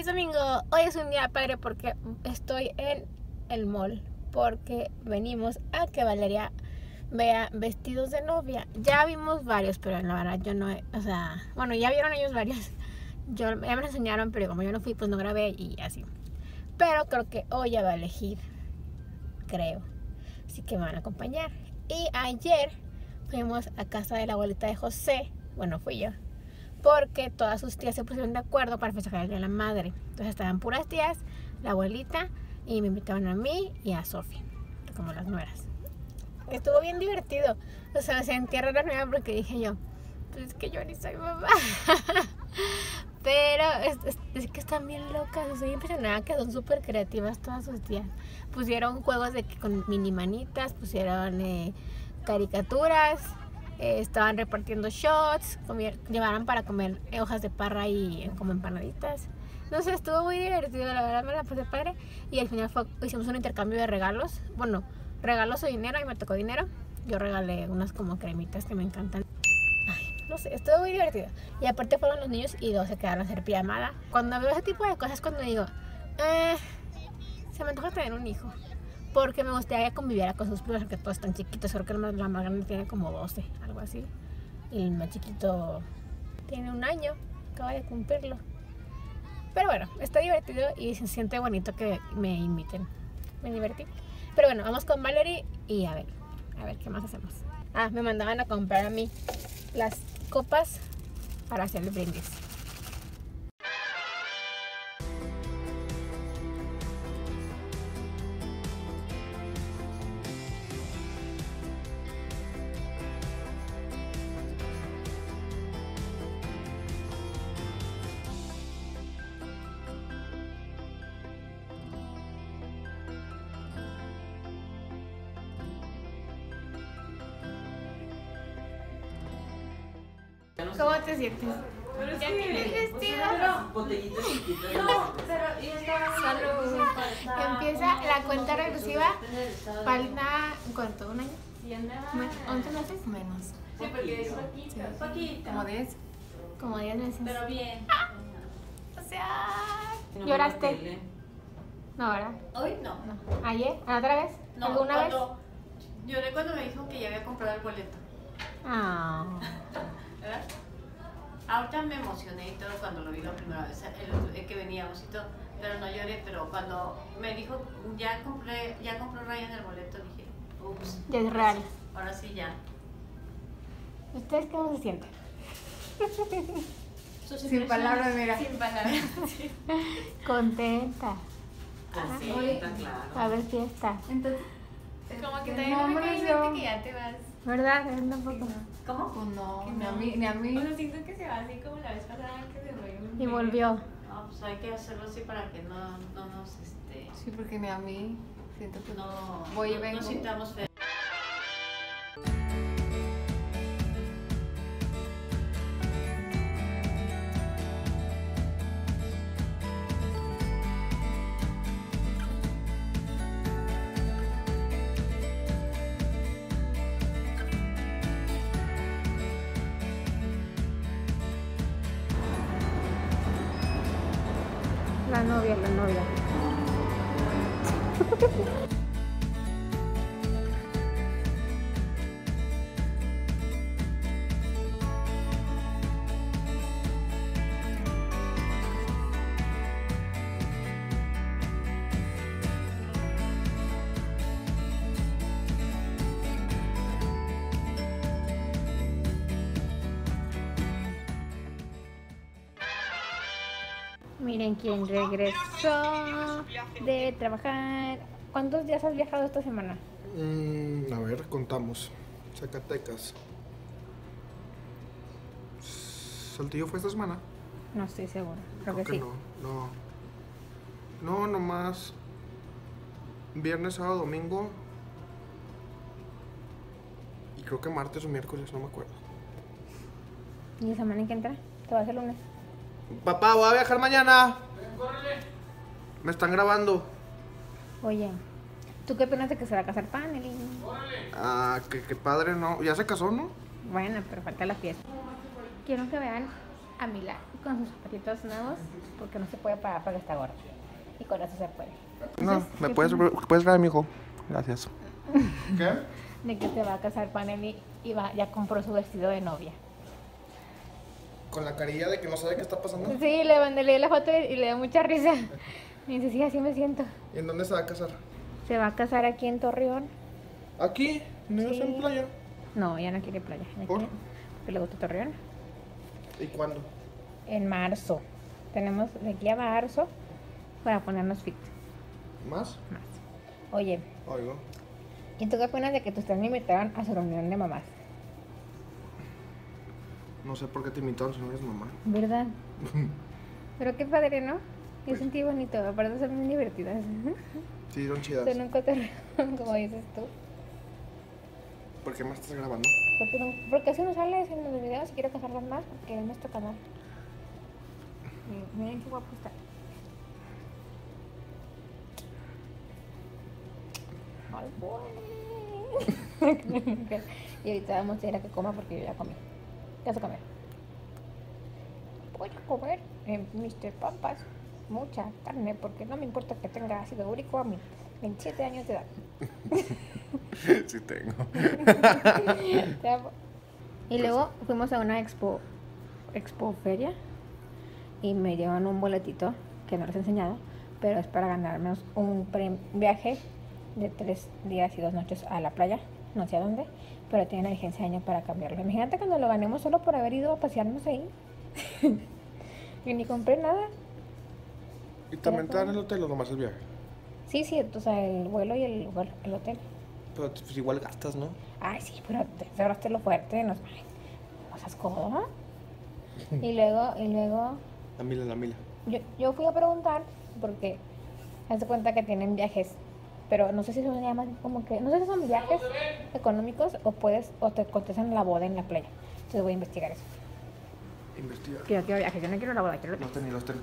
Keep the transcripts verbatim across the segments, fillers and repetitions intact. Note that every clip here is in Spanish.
domingo. Hoy es un día padre porque estoy en el mall, porque venimos a que Valeria vea vestidos de novia. Ya vimos varios, pero la verdad yo no, o sea, bueno, ya vieron ellos varios. Yo, ya me los enseñaron, pero como yo no fui, pues no grabé y así. Pero creo que hoy ya va a elegir, creo. Así que me van a acompañar. Y ayer fuimos a casa de la abuelita de José. Bueno, fui yo, porque todas sus tías se pusieron de acuerdo para festejar el Día de la Madre. Entonces estaban puras tías, la abuelita, y me invitaban a mí y a Sofi, como las nueras. Estuvo bien divertido. O sea, me sentí rara porque dije yo, pues es que yo ni soy mamá. Pero es, es, es que están bien locas. Estoy impresionada que son súper creativas todas sus tías. Pusieron juegos de con mini manitas, pusieron eh, caricaturas. Eh, estaban repartiendo shots, comier, llevaron para comer eh, hojas de parra y eh, como empanaditas. No sé, estuvo muy divertido, la verdad me la pasé padre. Y al final fue, hicimos un intercambio de regalos. Bueno, regalos o dinero y me tocó dinero. Yo regalé unas como cremitas que me encantan. Ay, no sé, estuvo muy divertido. Y aparte fueron los niños y dos se quedaron a hacer pijamada. Cuando veo ese tipo de cosas, cuando digo, eh, se me antoja tener un hijo. Porque me gustaría que conviviera con sus primos, porque todos están chiquitos. Creo que la más grande tiene como doce, algo así. Y el más chiquito tiene un año, acaba de cumplirlo. Pero bueno, está divertido y se siente bonito que me inviten. Me divertí. Pero bueno, vamos con Valerie y a ver, a ver qué más hacemos. Ah, me mandaban a comprar a mí las copas para hacer el brindis. ¿Cómo te sientes? Pero es ¿Ya que tienes vestido? Botellitas chiquitas. No, pero yo estaba... Salud. Empieza la cuenta regresiva. Falta, ¿cuánto? ¿Un año? ¿once meses? Menos. Sí, porque es poquito, poquito. ¿Como diez? Como diez meses. Pero bien. O sea, ¿lloraste? No, ¿verdad? Hoy no. No. ¿Ayer? ¿Otra vez? No, ¿Alguna vez? cuando... Lloré cuando me dijo que ya había comprado el boleto. Ah. ¿Verdad? Ahorita me emocioné y todo cuando lo vi la primera vez, el, el que veníamos y todo, pero no lloré, pero cuando me dijo, ya compré, ya compró Ryan el boleto, dije, ups. Ya es real. Ahora sí ya. ¿Ustedes cómo se sienten? Sin palabras, mira. Sin palabras. Sí. Contenta. Así, Oye, está claro. A ver fiesta. Entonces, Como que el también no me nombre cae en yo- mente que ya te vas. ¿Verdad? Yo tampoco. ¿Cómo? Pues no, Que ni a no. mí, ni a mí. Bueno, siento que se va así como la vez pasada que se fue. Y volvió. No, pues hay que hacerlo así para que no, no nos, este, Sí, porque ni a mí. Siento que no, voy y no, vengo. no sintamos feo. La novia, la novia. Miren quién regresó de trabajar. ¿Cuántos días has viajado esta semana? Mm, a ver, contamos. Zacatecas. ¿Saltillo fue esta semana? No estoy segura. Creo, Creo que, que sí. no, no. No, nomás viernes, sábado, domingo. Y creo que martes o miércoles, no me acuerdo. ¿Y la semana en que entra? ¿Te vas el lunes? Papá, voy a viajar mañana. Me están grabando. Oye, ¿tú qué opinas de que se va a casar Panel? Ah, qué, qué padre, ¿no? Ya se casó, ¿no? Bueno, pero falta la fiesta. Quiero que vean a Mila. con sus zapatitos nuevos porque no se puede parar porque está gorda. Y con eso se puede. No, Entonces, me ¿qué puedes, opinas puedes traer, mijo. Gracias. ¿Qué? de que se va a casar Panelli y va, ya compró su vestido de novia? Con la carilla de que no sabe qué está pasando. Sí, le mandé leí la foto y le dio mucha risa. Y dice, sí, así me siento. ¿Y en dónde se va a casar? Se va a casar aquí en Torreón. ¿Aquí? ¿No ibas Sí. en playa? No, ya no quiere playa. Ya ¿Por? quiere- Porque le gusta Torreón. ¿Y cuándo? En marzo. Tenemos de aquí a marzo para ponernos fit. ¿Más? Más. Oye, Oigo. ¿y tú qué opinas de que tus me invitaron a su reunión de mamás? No sé por qué te invitaron si no eres mamá. ¿Verdad? Pero qué padre, ¿no? Yo sentí bonito, aparte son muy divertidas. Sí, son chidas. Son un cotorreo, como dices tú. ¿Por qué más estás grabando? Porque, no, porque así no sales en los videos y quiero casarlas más porque es nuestro canal. Y miren qué guapo está. Ay, bueno. Y ahorita vamos a ir a que coma porque yo ya comí. ¿Qué vas a comer? Voy a comer en mister Pampas mucha carne porque no me importa que tenga ácido úrico a mí. veintisiete años de edad. Sí tengo. Te amo. Y luego fuimos a una expo, expo feria y me llevan un boletito que no les he enseñado, pero es para ganarnos un prem- viaje de tres días y dos noches a la playa, no sé a dónde, pero tienen la vigencia de año para cambiarlo. Imagínate cuando lo ganemos solo por haber ido a pasearnos ahí. Y ni compré nada. ¿Y también te dan el hotel o nomás el viaje? Sí, sí, o sea, el vuelo y el, lugar- el hotel. Pero pues igual gastas, ¿no? Ay, sí, pero te cerraste lo fuerte, no, ay, no seas codo. Y luego, y luego, La mila, la mila. yo, yo fui a preguntar porque haz de cuenta que tienen viajes, pero no sé si son llaman como que, no sé si son viajes económicos o puedes, o te contestan la boda en la playa. Entonces voy a investigar eso. Investiga. Que yo quiero viajes, yo no quiero la boda, quiero Los tenis, los tenis.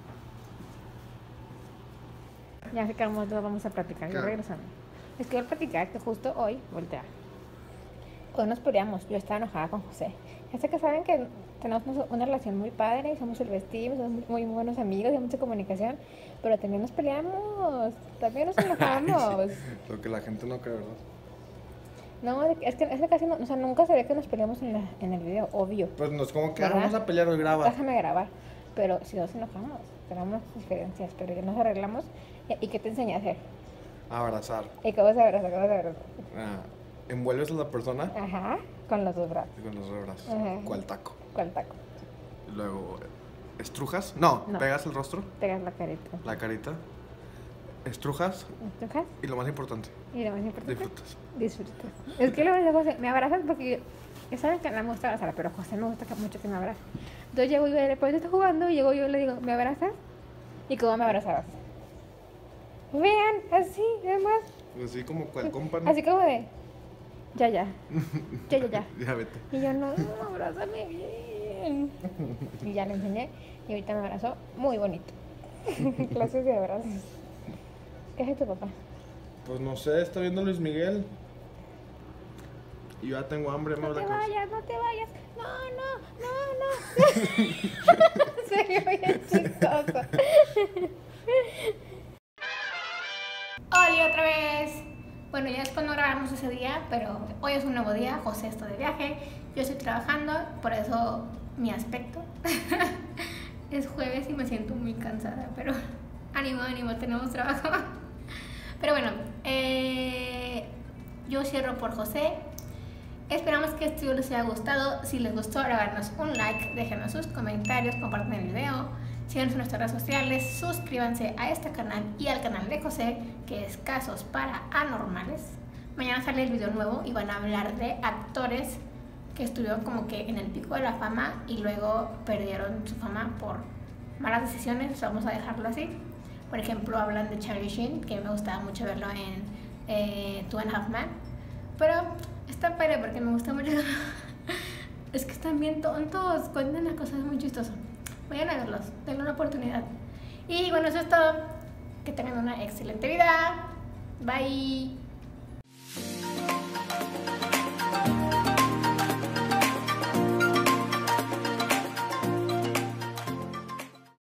Ya que acabamos, vamos a platicar, yo Claro. regresando. Es que voy a platicar que justo hoy, voltea. Hoy nos peleamos, yo estaba enojada con José. Ya sé que saben que tenemos una, una relación muy padre, y somos el vestido, somos muy, muy buenos amigos, hay mucha comunicación, pero también nos peleamos, también nos enojamos. Lo que la gente no cree, ¿verdad? No, es que, es que casi no, o sea, nunca se ve que nos peleamos en, la, en el video, obvio. Pues no es como que ah, ¿Verdad? vamos a pelear hoy, graba. Déjame grabar, pero si nos enojamos, tenemos diferencias, pero ya nos arreglamos. ¿Y, y qué te enseñé a hacer? Abrazar. ¿Y cómo se abraza? ¿Cómo se abraza? Ah, envuelves a la persona Ajá, con los dos brazos. y con los dos brazos. Ajá. ¿Cuál taco? ¿Cuál taco? Y luego, ¿estrujas? No, No. pegas el rostro, Pegas la carita. la carita. Estrujas ¿Estrujas? y lo más importante, Y lo más importante, disfrutas. disfrutas. Es que lo de José, me abrazas porque yo, ya saben que no me gusta abrazar, pero José me gusta que- mucho que me abrace. Entonces llego y después está jugando y llego yo y le digo, ¿me abrazas? ¿Y cómo me abrazabas? Vean, así, además, Así como cual compa, ¿no? así como de, ya, ya, ya, ya, ya. Ya vete. Y yo, no, no, abrázame bien. Y ya le enseñé y ahorita me abrazó muy bonito. Clases de abrazos. ¿Qué hace tu papá? Pues no sé, está viendo Luis Miguel. Y yo ya tengo hambre, me No habla te Cruz. vayas, no te vayas. No, no, no, no. Se ve bien chistoso. Hola otra vez. Bueno, ya después no grabamos ese día, pero hoy es un nuevo día. José está de viaje, yo estoy trabajando, por eso mi aspecto. Es jueves y me siento muy cansada, pero ánimo, ánimo, tenemos trabajo. Pero bueno, eh, yo cierro por José. Esperamos que este video les haya gustado. Si les gustó, regálenos un like, déjenos sus comentarios, compartan el video, síganos en nuestras redes sociales, suscríbanse a este canal y al canal de José, que es Casos para Anormales. Mañana sale el video nuevo y van a hablar de actores que estuvieron como que en el pico de la fama y luego perdieron su fama por malas decisiones, vamos a dejarlo así. Por ejemplo, hablan de Charlie Sheen, que me gustaba mucho verlo en eh, Two and a Half Men, pero está padre porque me gusta mucho. Es que están bien tontos, cuentan las cosas muy chistosas. Vayan a verlos, denle una oportunidad. Y bueno, eso es todo. Que tengan una excelente vida. Bye.